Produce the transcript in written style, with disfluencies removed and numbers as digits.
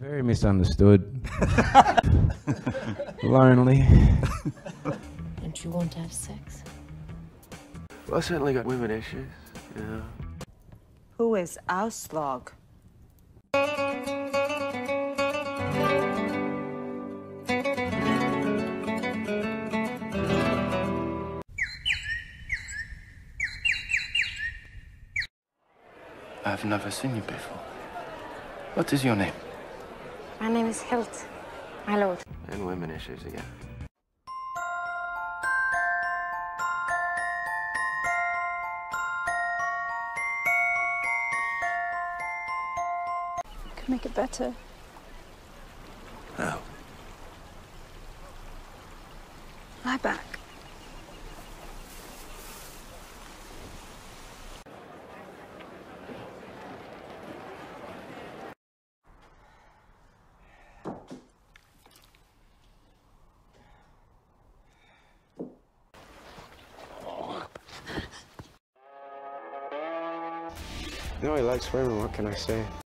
Very misunderstood. Lonely. Don't you want to have sex? Well, I certainly got women issues, yeah. Who is Aslaug? I've never seen you before. What is your name? My name is Hirst, my lord. And women issues again. Could make it better. How? Lie back. No, he likes women, what can I say?